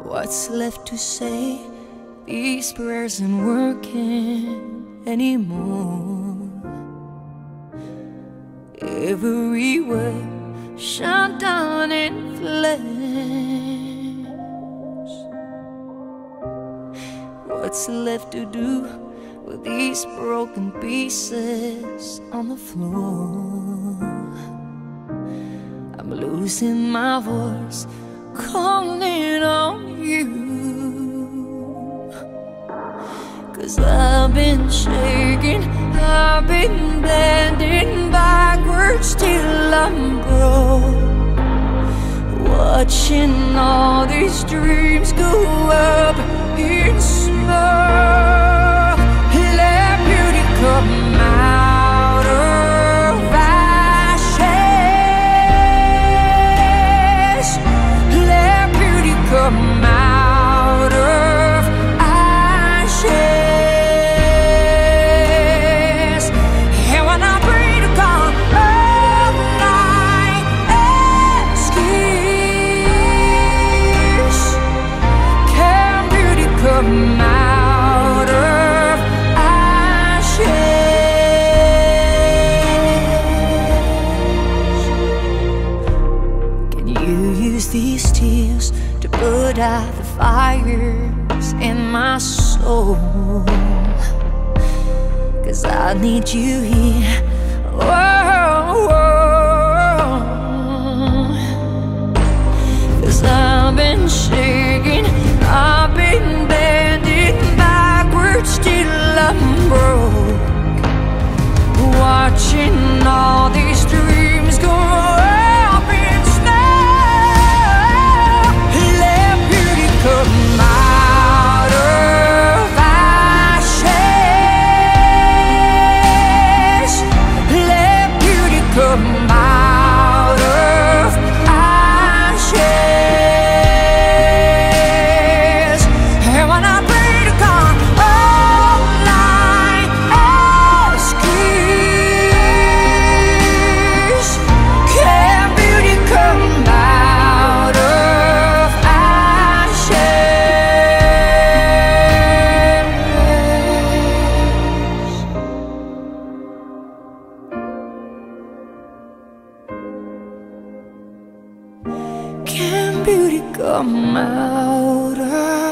What's left to say? These prayers ain't working anymore. Every word shut down in flames. What's left to do with these broken pieces on the floor? I'm losing my voice, calling on you, 'cause I've been shaking, I've been bending backwards till I'm broke, watching all these dreams go up in smoke. Let beauty come out of ashes. Let beauty come out of ashes. And when I pray to God all night, excuse, can beauty come out of ashes? Can you use these tears to put out the fires in my soul? 'Cause I need you here. Whoa, 'cause I've been shaking, I've been bending backwards till I'm broke, watching all these dreams go up in smoke. Let beauty come out of ashes. Let beauty come out of ashes. And when I pray to God all night, excuse, can beauty come out of ashes? Can beauty come out of